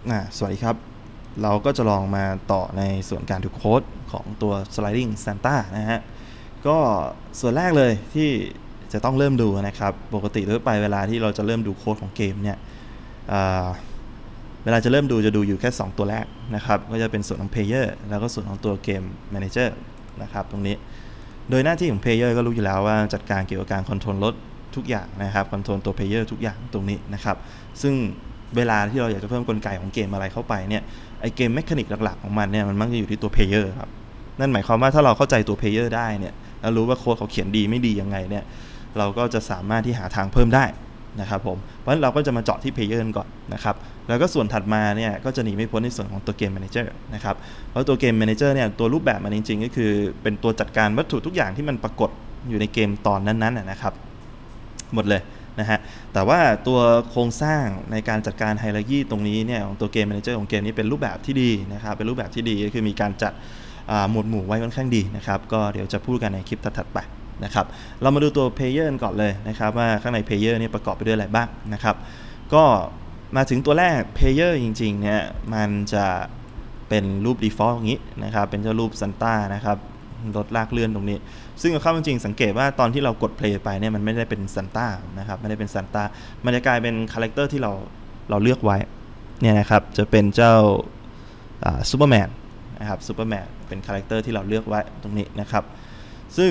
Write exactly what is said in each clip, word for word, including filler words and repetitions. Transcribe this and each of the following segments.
สวัสดีครับเราก็จะลองมาต่อในส่วนการดูโค้ดของตัว Sliding Santa นะฮะก็ส่วนแรกเลยที่จะต้องเริ่มดูนะครับปกติทั่วไปเวลาที่เราจะเริ่มดูโค้ดของเกมเนี่ยเวลาจะเริ่มดูจะดูอยู่แค่สองตัวแรกนะครับก็จะเป็นส่วนของ Player แล้วก็ส่วนของตัวเกม Manager นะครับตรงนี้โดยหน้าที่ของ Player ก็รู้อยู่แล้วว่าจัดการเกี่ยวกับการคอนโทรลรถทุกอย่างนะครับคอนโทรลตัว Player ทุกอย่างตรงนี้นะครับซึ่งเวลาที่เราอยากจะเพิ่มกลไกของเกมอะไรเข้าไปเนี่ยไอเกมเมคานิกหลักๆของมันเนี่ยมันมักจะอยู่ที่ตัว Player ครับนั่นหมายความว่าถ้าเราเข้าใจตัว Player ได้เนี่ยแล้วรู้ว่าโค้ดเขาเขียนดีไม่ดียังไงเนี่ยเราก็จะสามารถที่หาทางเพิ่มได้นะครับผมเพราะฉะนั้นเราก็จะมาเจาะที่ Player ก่อนนะครับแล้วก็ส่วนถัดมาเนี่ยก็จะหนีไม่พ้นในส่วนของตัวเกม Manager นะครับเพราะตัวเกม Manager เนี่ยตัวรูปแบบมันจริงๆก็คือเป็นตัวจัดการวัตถุทุกอย่างที่มันปรากฏอยู่ในเกมตอนนั้นๆนะครับหมดเลยนะฮะแต่ว่าตัวโครงสร้างในการจัดการไฮรักีตรงนี้เนี่ยของตัวเกม Manager ของเกมนี้เป็นรูปแบบที่ดีนะครับเป็นรูปแบบที่ดีก็คือมีการจัดหมวดหมู่ไว้ค่อนข้างดีนะครับก็เดี๋ยวจะพูดกันในคลิปถัดๆไปนะครับเรามาดูตัว Player ก่อนเลยนะครับว่าข้างใน Player นี่ประกอบไปด้วยอะไรบ้างนะครับก็มาถึงตัวแรก Player จริงๆเนี่ยมันจะเป็นรูป default อย่างนี้นะครับเป็นเจ้ารูป Santa นะครับรถลากเลื่อนตรงนี้ซึ่งเข้าจริงๆสังเกตว่าตอนที่เรากด play ไปเนี่ยมันไม่ได้เป็น Santa นะครับไม่ได้เป็น Santa มันจะกลายเป็นคาแรคเตอร์ที่เราเราเลือกไว้เนี่ยนะครับจะเป็นเจ้าซูเปอร์แมนนะครับซูเปอร์แมนเป็นคาแรคเตอร์ที่เราเลือกไว้ตรงนี้นะครับซึ่ง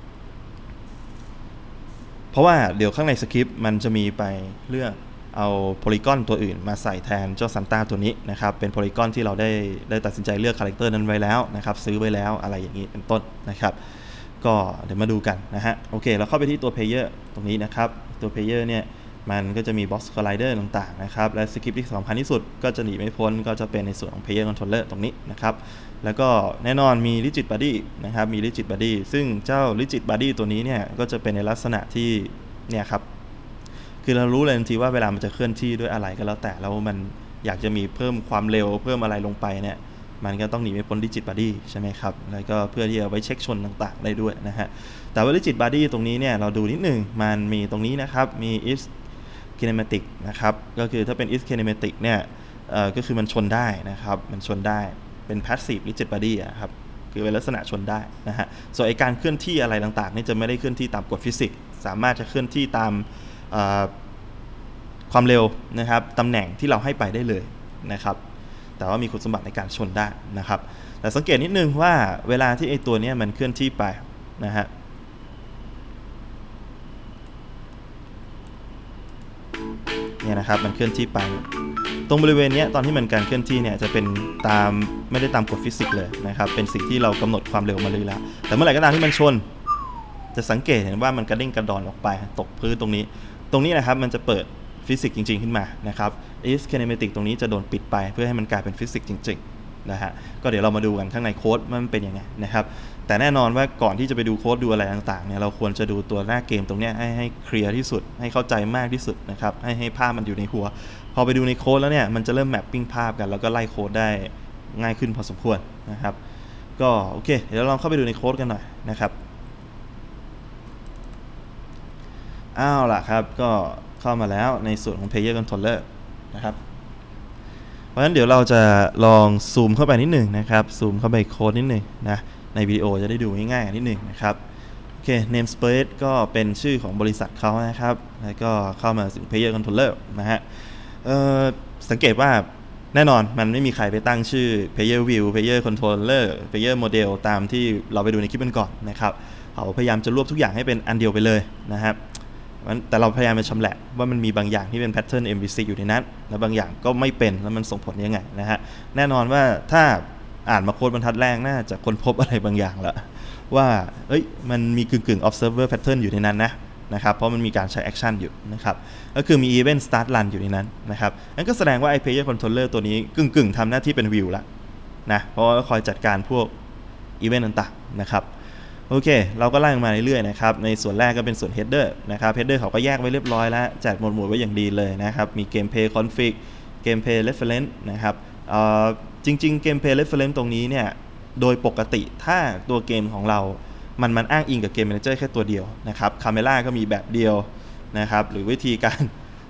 เพราะว่าเดี๋ยวข้างในสคริปต์มันจะมีไปเลือกเอาโพลีกอนตัวอื่นมาใส่แทนเจ้าซันต้าตัวนี้นะครับเป็นโพลีกอนที่เราได้ได้ตัดสินใจเลือกคาแรคเตอร์นั้นไว้แล้วนะครับซื้อไว้แล้วอะไรอย่างนี้เป็นต้นนะครับก็เดี๋ยวมาดูกันนะฮะโอเคเราเข้าไปที่ตัว Player ตรงนี้นะครับตัว Player เนี่ยมันก็จะมี Box Collider ต่างๆนะครับและสคริปต์ที่สำคัญที่สุดก็จะหนีไม่พ้นก็จะเป็นในส่วนของ Player Controller ตรงนี้นะครับแล้วก็แน่นอนมี Rigid Body นะครับมี Rigid Body ซึ่งเจ้า Rigid Body ตัวนี้เนี่ยก็จะเป็นในลักษณะที่เนี่ยครับคือเรารู้เลยทันทีว่าเวลามันจะเคลื่อนที่ด้วยอะไรก็แล้วแต่แล้วมันอยากจะมีเพิ่มความเร็วเพิ่มอะไรลงไปเนี่ยมันก็ต้องหนีไม่พ้น Rigid Body ใช่ไหมครับแล้วก็เพื่อที่จะไว้เช็คชนต่างๆได้ด้วยนะฮะแต่ว่า Rigid Body ตรงนี้เนี่ยเราดูนิดหนึ่งมันมีตรงนี้นะครับมี is kinematic นะครับก็คือถ้าเป็น is kinematic เนี่ยก็คือมันชนได้นะครับมันชนได้เป็น passive rigid body อะครับคือเป็นลักษณะชนได้นะฮะส่วนไอการเคลื่อนที่อะไรต่างๆนี่จะไม่ได้เคลื่อนที่ตามกฎฟิสิกส์สามารถจะเคลื่อนที่ตามความเร็วนะครับตำแหน่งที่เราให้ไปได้เลยนะครับแต่ว่ามีคุณสมบัติในการชนได้นะครับแต่สังเกตนิดนึงว่าเวลาที่ไอตัวนี้มันเคลื่อนที่ไปนะฮะเนี่ยนะครับมันเคลื่อนที่ไปตรงบริเวณนี้ตอนที่มันการเคลื่อนที่เนี่ยจะเป็นตามไม่ได้ตามกฎฟิสิกส์เลยนะครับเป็นสิ่งที่เรากำหนดความเร็วมาเลยแล้วแต่เมื่อไหร่ก็ตามที่มันชนจะสังเกตเห็นว่ามันกระเด้งกระดอนออกไปตกพื้นตรงนี้ตรงนี้นะครับมันจะเปิดฟิสิกส์จริงๆขึ้นมานะครับ is kinematic ตรงนี้จะโดนปิดไปเพื่อให้มันกลายเป็นฟิสิกส์จริงๆนะฮะก็เดี๋ยวเรามาดูกันข้างในโค้ดมันเป็นยังไงนะครับแต่แน่นอนว่าก่อนที่จะไปดูโค้ดดูอะไรต่างๆเนี่ยเราควรจะดูตัวหน้าเกมตรงนี้ให้ให้เคลียร์ที่สุดให้เข้าใจมากที่สุดนะครับให้ให้ภาพมันอยู่ในหัวพอไปดูในโค้ดแล้วเนี่ยมันจะเริ่มแมปปิ้งภาพกันแล้วก็ไล่โค้ดได้ง่ายขึ้นพอสมควรนะครับก็โอเคเดี๋ยวเราลองเข้าไปดูในโค้ดกันหน่อยนะครับอ้าวล่ะครับก็เข้ามาแล้วในส่วนของ Player Controller นะครับเพราะฉะนั้นเดี๋ยวเราจะลองซูมเข้าไปนิดหนึ่งนะครับซูมเข้าไปโค้ดนิดหนึ่งนะในวิดีโอจะได้ดูง่ายๆนิดหนึ่งนะครับโอเค namespace ก็เป็นชื่อของบริษัทเขานะครับแล้วก็เข้ามาถึง Player Controller นะฮะสังเกตว่าแน่นอนมันไม่มีใครไปตั้งชื่อ Player View Player Controller Player Model ตามที่เราไปดูในคลิปกันก่อนนะครับเขาพยายามจะรวบทุกอย่างให้เป็นอันเดียวไปเลยนะครับแต่เราพยายามไปชำแหละว่ามันมีบางอย่างที่เป็นแพทเทิร์น เอ็ม วี ซี อยู่ในนั้นแล้วบางอย่างก็ไม่เป็นแล้วมันส่งผลยังไงนะฮะแน่นอนว่าถ้าอ่านมาโค้ดบรรทัดแรกน่าจะค้นพบอะไรบางอย่างแล้วว่าเอ้ยมันมีกึ่งกึ่ง observer pattern อยู่ในนั้นนะนะครับเพราะมันมีการใช้ action อยู่นะครับก็คือมี event start run อยู่ในนั้นนะครับนั่นก็แสดงว่าไอ้ player controller ตัวนี้กึ่งกึ่งทำหน้าที่เป็น view ละนะเพราะว่าคอยจัดการพวก event ต่างๆนะครับโอเคเราก็ไล่มาเรื่อยๆนะครับในส่วนแรกก็เป็นส่วน header นะครับ header เขาก็แยกไว้เรียบร้อยแล้วจัดหมวดหมู่ไว้อย่างดีเลยนะครับมี gameplay config gameplay reference นะครับจริงๆ gameplay reference ตรงนี้เนี่ยโดยปกติถ้าตัวเกมของเรามันมันอ้างอิงกับเกม manager แค่ตัวเดียวนะครับ camera ก็มีแบบเดียวนะครับหรือวิธีการ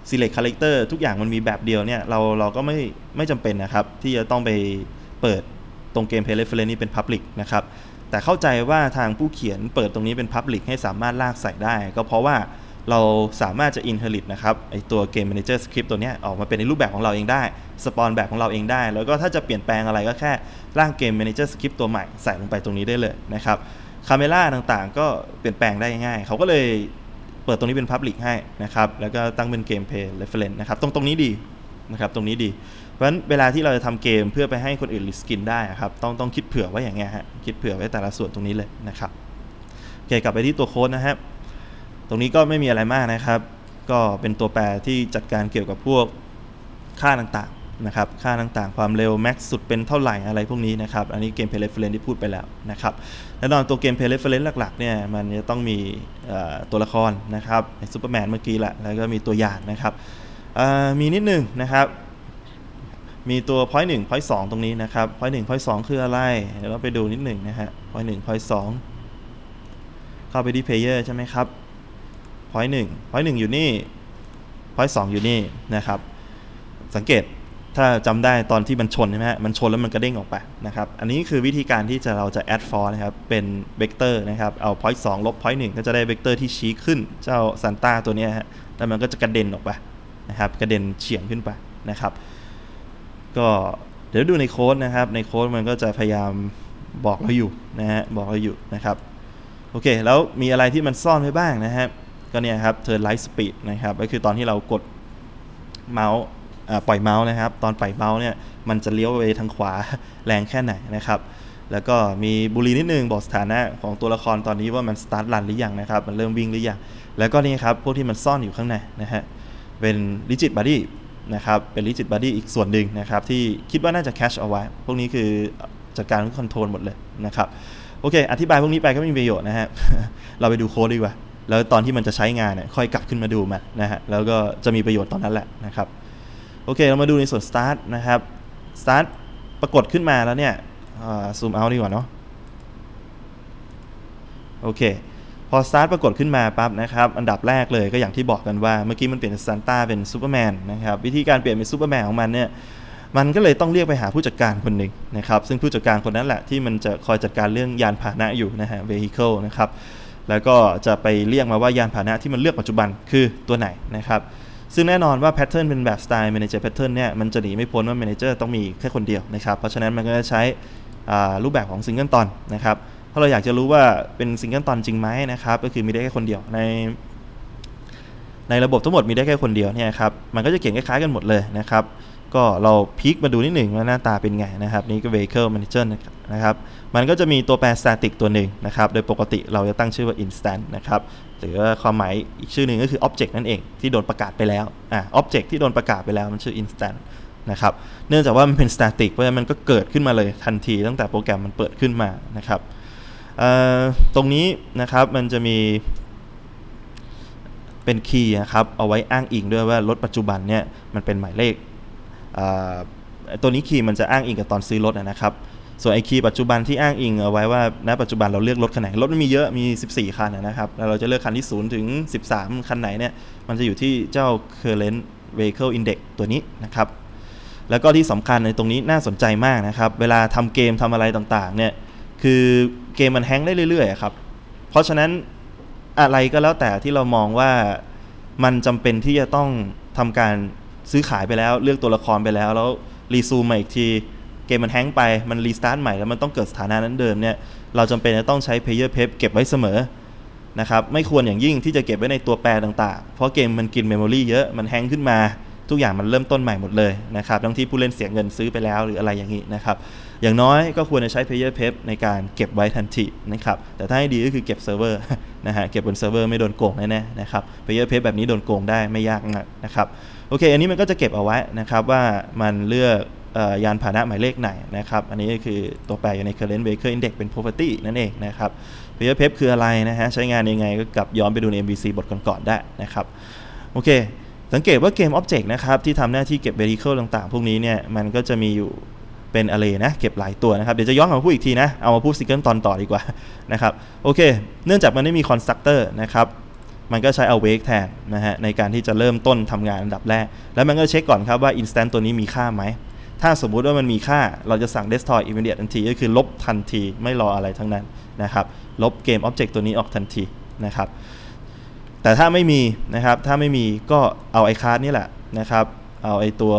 select character ทุกอย่างมันมีแบบเดียวเนี่ยเราเราก็ไม่ไม่จำเป็นนะครับที่จะต้องไปเปิดตรง gameplay reference นี้เป็น public นะครับแต่เข้าใจว่าทางผู้เขียนเปิดตรงนี้เป็น public ให้สามารถลากใส่ได้ก็เพราะว่าเราสามารถจะ inherit นะครับไอตัว game manager script ตัวนี้ออกมาเป็นในรูปแบบของเราเองได้สปอนแบบของเราเองได้แล้วก็ถ้าจะเปลี่ยนแปลงอะไรก็แค่ร่าง game manager script ตัวใหม่ใส่ลงไปตรงนี้ได้เลยนะครับคาเมล่าต่างๆก็เปลี่ยนแปลงได้ง่ายเขาก็เลยเปิดตรงนี้เป็น public ให้นะครับแล้วก็ตั้งเป็น gameplay reference นะครับตรงตรงนี้ดีนะครับตรงนี้ดีเพราะฉะนั้นเวลาที่เราจะทำเกมเพื่อไปให้คนอื่นรีสกินได้ครับต้องต้องคิดเผื่อไว้อย่างเงี้ยฮะคิดเผื่อไว้แต่ละส่วนตรงนี้เลยนะครับโอเคกลับไปที่ตัวโค้ดนะครับตรงนี้ก็ไม่มีอะไรมากนะครับก็เป็นตัวแปรที่จัดการเกี่ยวกับพวกค่าต่างๆนะครับค่าต่างๆความเร็วแม็กซ์สุดเป็นเท่าไหร่อะไรพวกนี้นะครับอันนี้เกมเพลย์เรฟเฟรนซ์ที่พูดไปแล้วนะครับแน่นอนตัวเกมเพลย์เรฟเฟรนซ์หลักๆเนี่ยมันจะต้องมีตัวละครนะครับซูเปอร์แมนเมื่อกี้แหละแล้วก็มีตัวอย่างนะครับมีนิดนึงนะครับมีตัว point หนึ่ง point สองตรงนี้นะครับ point หนึ่ง point สองคืออะไรเดี๋ยวเราไปดูนิดหนึ่งนะฮะ point หนึ่ง point สองเข้าไปที่ player ใช่ไหมครับ point หนึ่ง point หนึ่งอยู่นี่ point สองอยู่นี่นะครับสังเกตถ้าจำได้ตอนที่มันชนใช่ไหมฮะมันชนแล้วมันกระเด้งออกไปนะครับอันนี้คือวิธีการที่จะเราจะ add force นะครับเป็นเวกเตอร์นะครับเอา point สองลบ point หนึ่งก็จะได้เวกเตอร์ที่ชี้ขึ้นเจ้าซันต้าตัวนี้ฮะแล้วมันก็จะกระเด็นออกไปนะครับกระเด็นเฉียงขึ้นไปนะครับก็เดี๋ยวดูในโค้ดนะครับในโค้ดมันก็จะพยายามบอกเราอยู่นะฮะบอกเราอยู่นะครับโอเคแล้วมีอะไรที่มันซ่อนไว้บ้างนะฮะก็เนี่ยครับ turn light speed นะครับก็คือตอนที่เรากดเมาส์ปล่อยเมาส์นะครับตอนปล่อยเมาส์เนี่ยมันจะเลี้ยวไปทางขวาแรงแค่ไหนนะครับแล้วก็มีบุรีนิดนึงบอกสถานะของตัวละครตอนนี้ว่ามัน start run หรือยังนะครับมันเริ่มวิ่งหรือยังแล้วก็นี่ครับพวกที่มันซ่อนอยู่ข้างในนะฮะเป็น rigid bodyนะครับเป็น rigid body อีกส่วนหนึ่งนะครับที่คิดว่าน่าจะ cache เอาไว้พวกนี้คือจัดการคอนโทรลหมดเลยนะครับโอเคอธิบายพวกนี้ไปก็ไม่มีประโยชน์นะฮะ เราไปดูโค้ดดีกว่าแล้วตอนที่มันจะใช้งานเนี่ยค่อยกลับขึ้นมาดูมันนะฮะแล้วก็จะมีประโยชน์ตอนนั้นแหละนะครับโอเคเรามาดูในส่วน start นะครับ start ปรากฏขึ้นมาแล้วเนี่ยซูมเอาดีกว่าเนาะโอเคพอ start ปรากฏขึ้นมาปั๊บนะครับอันดับแรกเลยก็อย่างที่บอกกันว่าเมื่อกี้มันเปลี่ยนจากซันต้าเป็นซูเปอร์แมนนะครับวิธีการเปลี่ยนเป็นซูเปอร์แมนของมันเนี่ยมันก็เลยต้องเรียกไปหาผู้จัดการคนหนึ่งนะครับซึ่งผู้จัดการคนนั้นแหละที่มันจะคอยจัดการเรื่องยานพาหนะอยู่นะฮะ vehicle นะครับแล้วก็จะไปเรียกมาว่ายานพาหนะที่มันเลือกปัจจุบันคือตัวไหนนะครับซึ่งแน่นอนว่าแพทเทิร์นเป็นแบบสไตล์ manager pattern เนี่ยมันจะหนีไม่พ้นว่า manager ต้องมีแค่คนเดียวนะครับเพราะฉะนั้นมันก็จะใช้รูปแบบของซิงเกิลตอนนะครับถ้าเราอยากจะรู้ว่าเป็นซิงเกิลตอนจริงไหมนะครับก็คือมีได้แค่คนเดียวในในระบบทั้งหมดมีได้แค่คนเดียวเนี่ยครับมันก็จะเขียนคล้ายๆกันหมดเลยนะครับก็เราพลิกมาดูนิดหนึ่งว่าหน้าตาเป็นไงนะครับนี่ก็ vehicle manager นะครับมันก็จะมีตัวแปร static ตัวหนึ่งนะครับโดยปกติเราจะตั้งชื่อว่า instant นะครับหรือความหมายอีกชื่อหนึ่งก็คือ object นั่นเองที่โดนประกาศไปแล้วอ่า object ที่โดนประกาศไปแล้วมันชื่อ instant นะครับเนื่องจากว่ามันเป็น static เพราะฉะนั้นมันก็เกิดขึ้นมาเลยทันทีตั้งแต่โปรแกรมมันเปิดขึ้นมานะครับตรงนี้นะครับมันจะมีเป็นคีย์นะครับเอาไว้อ้างอิงด้วยว่ารถปัจจุบันเนี่ยมันเป็นหมายเลขตัวนี้คีย์มันจะอ้างอิงกับตอนซื้อรถนะครับส่วนไอคีย์ปัจจุบันที่อ้างอิงเอาไว้ว่าณปัจจุบันเราเลือกรถคันไหนรถมันมีเยอะมีสิบสี่คันนะครับแล้วเราจะเลือกคันที่ศูนย์ถึงสิบสามคันไหนเนี่ยมันจะอยู่ที่เจ้า current vehicle index ตัวนี้นะครับแล้วก็ที่สำคัญในตรงนี้น่าสนใจมากนะครับเวลาทำเกมทำอะไรต่างๆเนี่ยคือเกมมันแฮงก์ได้เรื่อยๆครับเพราะฉะนั้นอะไรก็แล้วแต่ที่เรามองว่ามันจำเป็นที่จะต้องทำการซื้อขายไปแล้วเลือกตัวละครไปแล้วแล้วรีซูมมาอีกทีเกมมันแฮงก์ไปมันรีสตาร์ทใหม่แล้วมันต้องเกิดสถานะนั้นเดิมเนี่ยเราจำเป็นจะต้องใช้ player pep เก็บไว้เสมอนะครับไม่ควรอย่างยิ่งที่จะเก็บไว้ในตัวแปรต่างๆเพราะเกมมันกินเมมโมรีเยอะมันแฮงก์ขึ้นมาทุกอย่างมันเริ่มต้นใหม่หมดเลยนะครับทั้งที่ผู้เล่นเสียเงินซื้อไปแล้วหรืออะไรอย่างนี้นะครับอย่างน้อยก็ควรจะใช้ player pep ในการเก็บไว้ทันทีนะครับแต่ถ้าให้ดีก็คือเก็บเซิร์ฟเวอร์นะฮะเก็บบนเซิร์ฟเวอร์ไม่โดนโกงแน่ๆนะครับ player pep แบบนี้โดนโกงได้ไม่ยากนะครับโอเคอันนี้มันก็จะเก็บเอาไว้นะครับว่ามันเลือกยานพาหนะหมายเลขไหนนะครับอันนี้ก็คือตัวแปรอยู่ใน current vehicle index เป็น property นั่นเองนะครับ player pep คืออะไรนะฮะใช้งานยังไงก็กลับย้อนไปดูใน เอ็ม วี ซี บทก่อนๆได้นะครับโอเคสังเกตว่าเกม Object นะครับที่ทำหน้าที่เก็บ Vehicle ต่างๆพวกนี้เนี่ยมันก็จะมีอยู่เป็น Array นะเก็บหลายตัวนะครับเดี๋ยวจะย้อนมาพูดอีกทีนะเอามาพูด Single ตอนต่อดีกว่านะครับโอเคเนื่องจากมันไม่มี Constructor นะครับมันก็ใช้ awake แทนนะฮะในการที่จะเริ่มต้นทำงานอันดับแรกแล้วมันก็เช็คก่อนครับว่า instant ตัวนี้มีค่าไหมถ้าสมมุติว่ามันมีค่าเราจะสั่ง destroy immediate ทันทีก็คือลบทันทีไม่รออะไรทั้งนั้นนะครับลบเกม object ตัวนี้ออกทันทีนะครับแต่ถ้าไม่มีนะครับถ้าไม่มีก็เอาไอ้ card นี่แหละนะครับเอาไอ้ตัว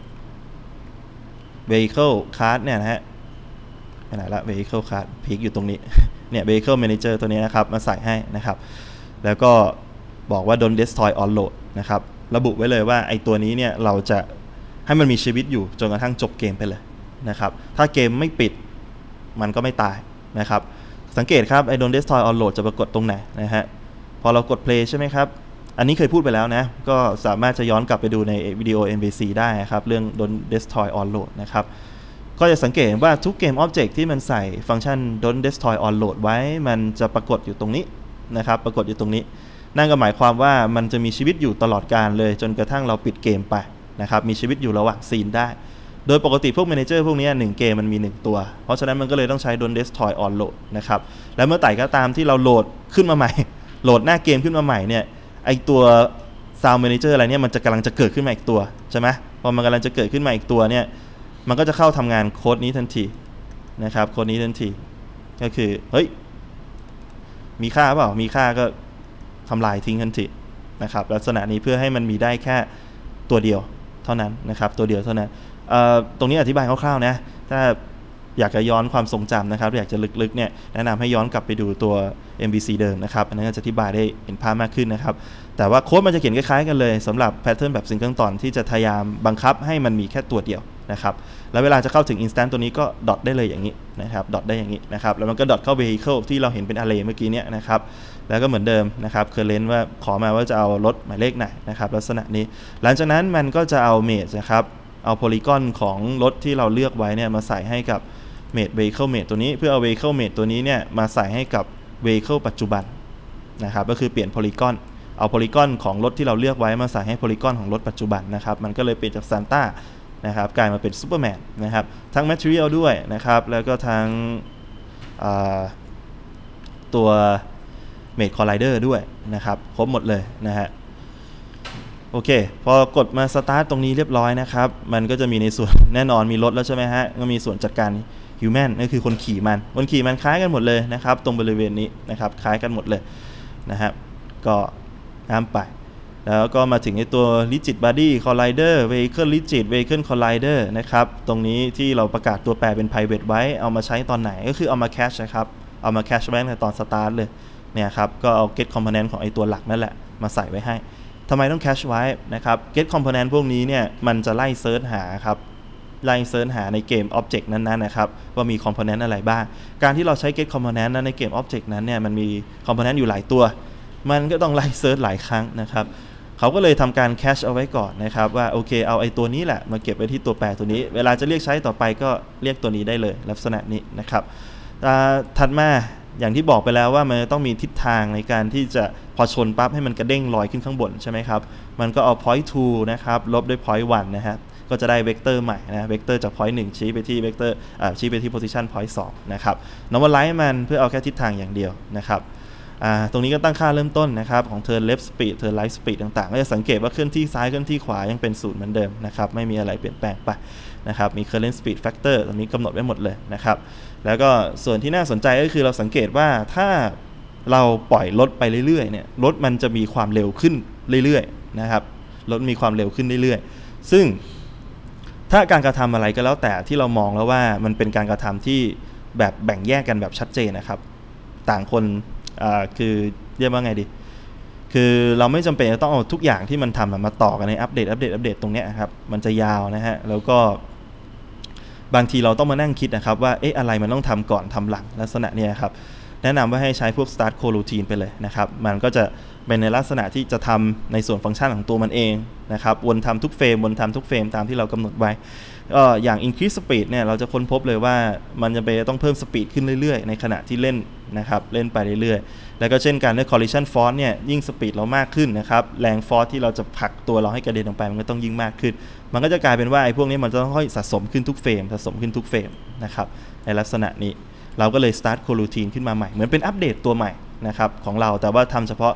vehicle card เนี่ยนะฮะไปไหนละ vehicle card พิกอยู่ตรงนี้เนี่ย vehicle manager ตัวนี้นะครับมาใส่ให้นะครับแล้วก็บอกว่า don't destroy on load นะครับระบุไว้เลยว่าไอ้ตัวนี้เนี่ยเราจะให้มันมีชีวิตอยู่จนกระทั่งจบเกมไปเลยนะครับถ้าเกมไม่ปิดมันก็ไม่ตายนะครับสังเกตครับไอ้ don't destroy on load จะปรากฏตรงไหนนะฮะพอเรากด play ใช่ไหมครับอันนี้เคยพูดไปแล้วนะก็สามารถจะย้อนกลับไปดูในวิดีโอ เอ็ม วี ซี ได้ครับเรื่อง don't destroy on load นะครับก็จะสังเกตว่าทุกเกม object ที่มันใส่ฟังก์ชัน don't destroy on load ไว้มันจะปรากฏอยู่ตรงนี้นะครับปรากฏอยู่ตรงนี้นั่นก็หมายความว่ามันจะมีชีวิตอยู่ตลอดกาลเลยจนกระทั่งเราปิดเกมไปนะครับมีชีวิตอยู่ระหว่างซีนได้โดยปกติพวก manager พวกนี้หนึ่งเกมมันมีหนึ่งตัวเพราะฉะนั้นมันก็เลยต้องใช้ don't destroy on load นะครับแล้วเมื่อไหร่ก็ตามที่เราโหลดขึ้นมาใหม่โหลดหน้าเกมขึ้นมาใหม่เนี่ยไอตัว sound manager อะไรเนี่ยมันจะกำลังจะเกิดขึ้นมาอีกตัวใช่ไหมพอมันกำลังจะเกิดขึ้นมาอีกตัวเนี่ยมันก็จะเข้าทำงานโค้ดนี้ทันทีนะครับโค้ดนี้ทันทีก็คือเฮ้ยมีค่าเปล่ามีค่าก็ทำลายทิ้งทันทีนะครับลักษณะนี้เพื่อให้มันมีได้แค่ตัวเดียวเท่านั้นนะครับตัวเดียวเท่านั้นตรงนี้อธิบายคร่าวๆนะถ้าอยากจะย้อนความทรงจำนะครับอยากจะลึกๆเนี่ยแนะนำให้ย้อนกลับไปดูตัว เอ็ม วี ซี เดิมนะครับอันนั้นจะอธิบายได้เห็นภาพมากขึ้นนะครับแต่ว่าโค้ดมันจะเขียนคล้ายๆกันเลยสำหรับแพทเทิร์นแบบซิงเกิลตอนที่จะพยายามบังคับให้มันมีแค่ตัวเดียวนะครับแล้วเวลาจะเข้าถึง instant ตัวนี้ก็ดอทได้เลยอย่างนี้นะครับดอทได้อย่างนี้นะครับแล้วมันก็ดอทเข้า vehicle ที่เราเห็นเป็น array เมื่อกี้เนี่ยนะครับแล้วก็เหมือนเดิมนะครับเคอร์เรนต์ว่าขอมาว่าจะเอารถหมายเลขไหนนะครับลักษณะนี้หลังจากนั้นมันก็จะเอา mate นะครับเอาโพลีกอนของรถที่เราเลือกไว้เนี่ยมาใส่ให้กับ mate vehicle mate ตัวนี้เพื่อเอา vehicle mate ตัวนี้เนี่ยมาใส่ให้กับ vehicle ปัจจุบันนะครับก็คือเปลี่ยนโพลีกอนเอาโพลีกอนของรถที่เราเลือกไว้มาใส่ให้โพลีกอนของรถปัจจุบันนะครับมันก็เลยเปลี่ยนจากซานต้านะครับกลายมาเป็นซูเปอร์แมนนะครับทั้ง material ด้วยนะครับแล้วก็ทั้งตัว mate collider ด้วยนะครับครบหมดเลยนะฮะโอเคพอกดมาสตาร์ทตรงนี้เรียบร้อยนะครับมันก็จะมีในส่วนแน่นอนมีรถแล้วใช่ไหมฮะก็มีส่วนจัดการ human ก็คือคนขี่มันคนขี่มันคล้ายกันหมดเลยนะครับตรงบริเวณนี้นะครับคล้ายกันหมดเลยนะฮะก็น้ำไปแล้วก็มาถึงในตัว rigid body collider vehicle rigid vehicle collider นะครับตรงนี้ที่เราประกาศตัวแปรเป็น private ไว้เอามาใช้ตอนไหนก็คือเอามา cache นะครับเอามา cache ไว้ในตอนสตาร์ทเลยเนี่ยครับก็เอา get component ของไอตัวหลักนั่นแหละมาใส่ไว้ให้ทำไมต้อง cache ไว้นะครับ get component พวกนี้เนี่ยมันจะไล่เซิร์ชหาครับไล่เซิร์ชหาในเกม object นั้นๆนะครับว่ามี component อะไรบ้างการที่เราใช้ get component นั้นในเกม object นั้นเนี่ยมันมี component อยู่หลายตัวมันก็ต้องไล่เซิร์ชหลายครั้งนะครับเขาก็เลยทำการแคชเอาไว้ก่อนนะครับว่าโอเคเอาไอ้ตัวนี้แหละมาเก็บไว้ที่ตัวแปรตัวนี้เวลาจะเรียกใช้ต่อไปก็เรียกตัวนี้ได้เลยลักษณะนี้นะครับถัดมาอย่างที่บอกไปแล้วว่ามันต้องมีทิศทางในการที่จะพอชนปั๊บให้มันกระเด้งลอยขึ้นข้างบนใช่ไหมครับมันก็เอา point two นะครับลบด้วย point one นะฮะก็จะได้เวกเตอร์ใหม่นะเวกเตอร์จาก point หนึ่งชี้ไปที่เวกเตอร์ชี้ไปที่ position point สองนะครับ normalize มันเพื่อเอาแค่ทิศทางอย่างเดียวนะครับตรงนี้ก็ตั้งค่าเริ่มต้นนะครับของ turn left speed turn right speed ต่างๆก็จะสังเกตว่าเคลื่อนที่ซ้ายเคลื่อนที่ขวายังเป็นศูนย์เหมือนเดิมนะครับไม่มีอะไรเปลี่ยนแปลงไปนะครับมี current speed factor ตรงนี้กำหนดไว้หมดเลยนะครับแล้วก็ส่วนที่น่าสนใจก็คือเราสังเกตว่าถ้าเราปล่อยรถไปเรื่อยๆเนี่ยรถมันจะมีความเร็วขึ้นเรื่อยๆนะครับรถมีความเร็วขึ้นเรื่อยๆซึ่งถ้าการกระทำอะไรก็แล้วแต่ที่เรามองแล้วว่ามันเป็นการกระทำที่แบบแบ่งแยกกันแบบชัดเจนนะครับต่างคนคือเรียกว่าไงดีคือเราไม่จำเป็นจะต้องเอาทุกอย่างที่มันทำมาต่อกันในอัปเดตอัปเดตอัปเดตตรงนี้ครับมันจะยาวนะฮะแล้วก็บางทีเราต้องมานั่งคิดนะครับว่าเอ๊ะอะไรมันต้องทำก่อนทำหลังลักษณะนี้ครับแนะนำว่าให้ใช้พวก start code routine ไปเลยนะครับมันก็จะเป็นในลักษณะที่จะทำในส่วนฟังก์ชันของตัวมันเองนะครับวนทำทุกเฟรมวนทำทุกเฟรมตามที่เรากำหนดไว้ก็อย่าง increase speed เนี่ยเราจะค้นพบเลยว่ามันจะไปต้องเพิ่ม speed ขึ้นเรื่อยๆในขณะที่เล่นนะครับเล่นไปเรื่อยๆแล้วก็เช่นกันด้วย collision force เนี่ยยิ่ง speed เรามากขึ้นนะครับแรง force ที่เราจะผลักตัวเราให้กระเด็นออกไปมันก็ต้องยิ่งมากขึ้นมันก็จะกลายเป็นว่าไอ้พวกนี้มันจะต้องค่อยสะสมขึ้นทุกเฟรมสะสมขึ้นทุกเฟรมนะครับในลักษณะนี้เราก็เลย start code routine ขึ้นมาใหม่เหมือนเป็นอัปเดตตัวใหม่นะครับของเราแต่ว่าทำเฉพาะ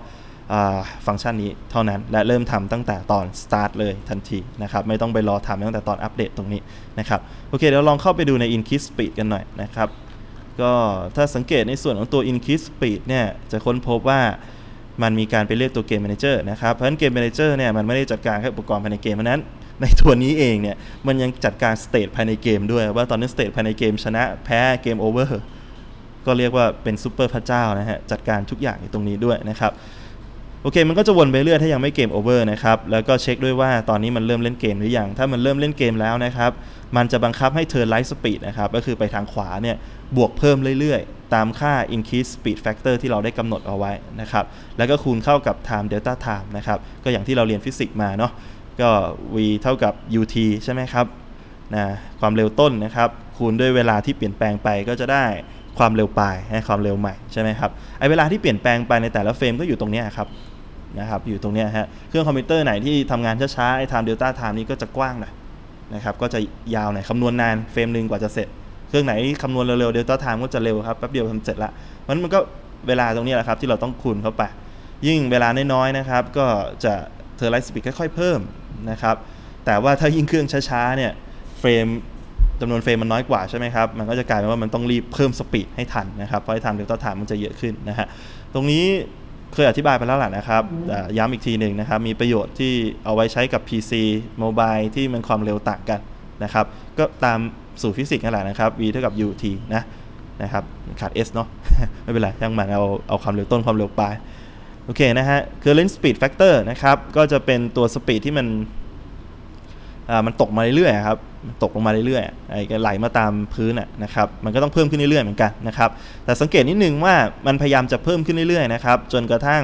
ฟังก์ชันนี้เท่านั้นและเริ่มทำตั้งแต่ตอน start เลยทันทีนะครับไม่ต้องไปรอทำตั้งแต่ตอนอัปเดตตรงนี้นะครับโอเคเดี๋ยวลองเข้าไปดูใน increase speed กันหน่อยนะครับก็ถ้าสังเกตในส่วนของตัว increase speed เนี่ยจะค้นพบว่ามันมีการไปเรียกตัว Game Manager นะครับเพราะฉะนั้น Game Manager เนี่ยมันไม่ได้จัดการแค่อุปกรณ์ภายในเกมเพราะนั้นในตัวนี้เองเนี่ยมันยังจัดการสเตทภายในเกมด้วยว่าตอนนี้สเตทภายในเกมชนะแพ้เกมโอเวอร์ก็เรียกว่าเป็นซูเปอร์พระเจ้านะฮะจัดการทุกอย่างอยู่ตรงนี้ด้วยนะครับโอเคมันก็จะวนไปเรื่อยถ้ายังไม่เกมโอเวอร์นะครับแล้วก็เช็คด้วยว่าตอนนี้มันเริ่มเล่นเกมหรือยังถ้ามันเริ่มเล่นเกมแล้วนะครับมันจะบังคับให้ Turn Light Speed นะครับก็คือไปทางขวาเนี่ยบวกเพิ่มเรื่อยๆตามค่า Increase Speed Factor ที่เราได้กำหนดเอาไว้นะครับแล้วก็คูณเข้ากับ Time Delta Time นะครับก็อย่างที่เราเรียนฟิสิกส์มาเนาะก็ v เท่ากับ ut ใช่ไหมครับนะความเร็วต้นนะครับคูณด้วยเวลาที่เปลี่ยนแปลงไปก็จะได้ความเร็วปลายให้ความเร็วใหม่ใช่ไหมครับไอเวลาที่เปลี่ยนแปลงไปในแต่ละเฟรมก็อยู่ตรงนี้ครับนะครับอยู่ตรงนี้ฮะเครื่องคอมพิวเตอร์ไหนที่ทำงานช้าๆไอ้ time delta time นี้ก็จะกว้างหน่อยนะครับก็จะยาวหน่อยคำนวณนานเฟรมหนึ่งกว่าจะเสร็จเครื่องไหนคำนวณเร็วๆ delta time ก็จะเร็วครับแป๊บเดียวทำเสร็จละมันมันก็เวลาตรงนี้แหละครับที่เราต้องคูณเข้าไปยิ่งเวลาน้อยๆนะครับก็จะTurn Light Speedค่อยๆเพิ่มนะครับแต่ว่าถ้ายิ่งเครื่องช้าๆเนี่ยเฟรมจำนวนเฟรมมันน้อยกว่าใช่ไหมครับมันก็จะกลายเป็นว่ามันต้องรีบเพิ่มสปีดให้ทันนะครับเพราะให้ทันเดลต้าไทม์มันจะเยอะขึ้นนะฮะตรงนี้เคยอธิบายไปแล้วแหละนะครับย้ำอีกทีหนึ่งนะครับมีประโยชน์ที่เอาไว้ใช้กับ พี ซี โมบายที่มันความเร็วต่างกันนะครับก็ตามสูตรฟิสิกส์นั่นแหละนะครับ v เท่ากับ ut นะนะครับขาด s เนาะ ไม่เป็นไรช่างมันเอาเอาความเร็วต้นความเร็วปลายโอเคนะฮะ current speed factor นะครับก็จะเป็นตัวสปีดที่มันอ่ามันตกมาเรื่อยๆครับตกลงมาเรื่อยๆไอ้ไหลมาตามพื้นนะครับมันก็ต้องเพิ่มขึ้นเรื่อยๆเหมือนกันนะครับแต่สังเกตนิดนึงว่ามันพยายามจะเพิ่มขึ้นเรื่อยๆนะครับจนกระทั่ง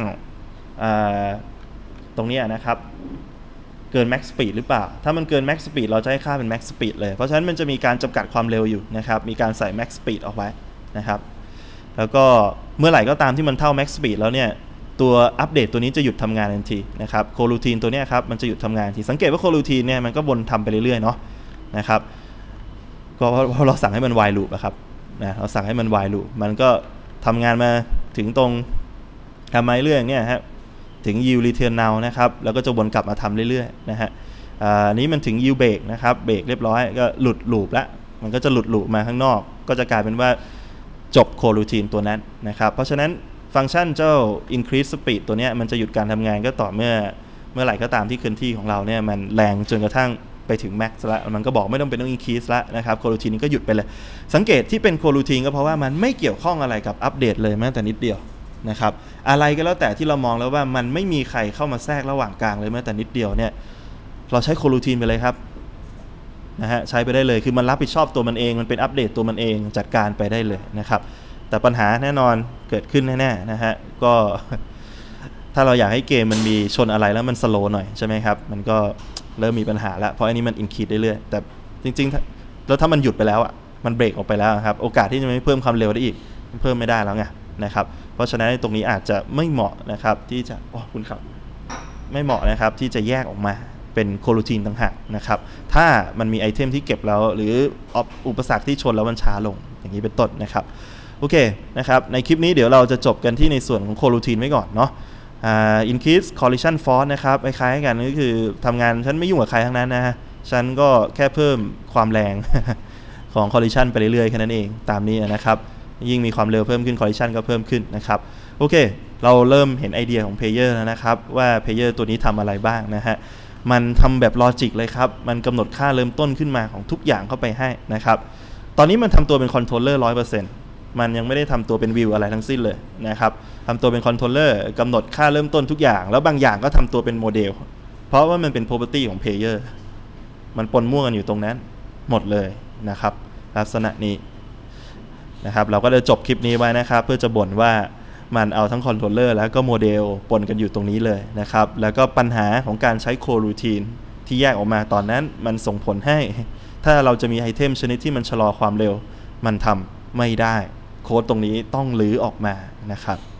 ตรงนี้นะครับเกิน max speed หรือเปล่าถ้ามันเกิน max speed เราจะให้ค่าเป็น max speed เลยเพราะฉะนั้นมันจะมีการจำกัดความเร็วอยู่นะครับมีการใส่ max speed ออกไว้นะครับแล้วก็เมื่อไหร่ก็ตามที่มันเท่า max speed แล้วเนี่ยตัวอัปเดตตัวนี้จะหยุดทำงานทันทีนะครับโคลูทีนตัวนี้ครับมันจะหยุดทำงานทันทีสังเกตว่าโคลูทีนเนี่ยมันก็วนทำไปเรื่อยๆเนาะนะครับก็เพราะเราสั่งให้มัน while loop อะครับนะเราสั่งให้มัน while loop มันก็ทำงานมาถึงตรงทำมาเรื่อยๆเนี่ยฮะถึง yield return now นะครับแล้วก็จะวนกลับมาทำเรื่อยๆนะฮะอันนี้มันถึง yield break นะครับเบรกเรียบร้อยก็หลุด loop แล้วมันก็จะหลุด loop มาข้างนอกก็จะกลายเป็นว่าจบโคลูทีนตัวนั้นนะครับเพราะฉะนั้นฟังก์ชันเจ้า increase speed ตัวนี้มันจะหยุดการทำงานก็ต่อเมื่อเมื่อไหร่ก็ตามที่เคลื่อนที่ของเราเนี่ยมันแรงจนกระทั่งไปถึง max แล้วมันก็บอกไม่ต้องเป็นต้อง increase แล้วนะครับโคลูทีนก็หยุดไปเลยสังเกตที่เป็นโคลูทีนก็เพราะว่ามันไม่เกี่ยวข้องอะไรกับอัปเดตเลยแม้แต่นิดเดียวนะครับอะไรก็แล้วแต่ที่เรามองแล้วว่ามันไม่มีใครเข้ามาแทรกระหว่างกลางเลยแม้แต่นิดเดียวเนี่ยเราใช้โคลูทีนไปเลยครับนะฮะใช้ไปได้เลยคือมันรับผิดชอบตัวมันเองมันเป็นอัปเดตตัวมันเองจัดการไปได้เลยนะครับแต่ปัญหาแน่นอนเกิดขึ้นแน่ๆนะฮะก็ถ้าเราอยากให้เกมมันมีชนอะไรแล้วมันสโลว์หน่อยใช่ไหมครับมันก็เริ่มมีปัญหาแล้วเพราะอันนี้มันอินคีดเรื่อยๆแต่จริงๆแล้วถ้ามันหยุดไปแล้วอ่ะมันเบรกออกไปแล้วครับโอกาสที่จะไม่เพิ่มความเร็วได้อีกมันเพิ่มไม่ได้แล้วไงนะครับเพราะฉะนั้นตรงนี้อาจจะไม่เหมาะนะครับที่จะอ๋อคุณครับไม่เหมาะนะครับที่จะแยกออกมาเป็นโคลูทีนต่างหากนะครับถ้ามันมีไอเทมที่เก็บแล้วหรืออุปสรรคที่ชนแล้วมันช้าลงอย่างนี้เป็นต้นนะครับโอเคนะครับในคลิปนี้เดี๋ยวเราจะจบกันที่ในส่วนของโคลูทีนไว้ก่อนเนาะอ่า increase collision force นะครับคล้ายๆกันก็คือทำงานฉันไม่ยุ่งกับใครทั้งนั้นนะฮะฉันก็แค่เพิ่มความแรง ของ collision ไปเรื่อยๆแค่นั้นเองตามนี้นะครับยิ่งมีความเร็วเพิ่มขึ้น collision ก็เพิ่มขึ้นนะครับโอเคเราเริ่มเห็นไอเดียของ player แล้วนะครับว่า player ตัวนี้ทำอะไรบ้างนะฮะมันทำแบบลอจิกเลยครับมันกำหนดค่าเริ่มต้นขึ้นมาของทุกอย่างเข้าไปให้นะครับตอนนี้มันทำตัวเป็นคอนโทรลเลอร์ ร้อยเปอร์เซ็นต์ มันยังไม่ได้ทำตัวเป็นวิวอะไรทั้งสิ้นเลยนะครับทำตัวเป็นคอนโทรลเลอร์กำหนดค่าเริ่มต้นทุกอย่างแล้วบางอย่างก็ทำตัวเป็นโมเดลเพราะว่ามันเป็น property ของ player มันปนมั่วกันอยู่ตรงนั้นหมดเลยนะครับลักษณะนี้นะครับเราก็จะจบคลิปนี้ไว้นะครับเพื่อจะบ่นว่ามันเอาทั้งคอนโทรลเลอร์แล้วก็โมเดลปนกันอยู่ตรงนี้เลยนะครับแล้วก็ปัญหาของการใช้โครูทีนที่แยกออกมาตอนนั้นมันส่งผลให้ถ้าเราจะมีไอเทมชนิดที่มันชะลอความเร็วมันทำไม่ได้โค้ดตรงนี้ต้องลื้อออกมานะครับ